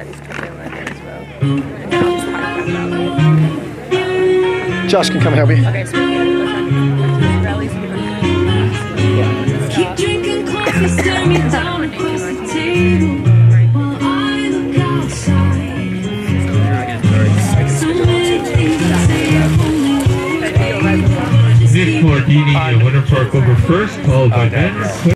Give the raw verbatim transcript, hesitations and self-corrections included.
rallies to play around there as well. And then I'll just park back out. Josh can come help you. Okay, so we're going to go try to get rallies and get Keep drinking coffee, stare me down across the table while I look outside. So many things I say only. Nick Mordini, the winner for October first, followed by Ben.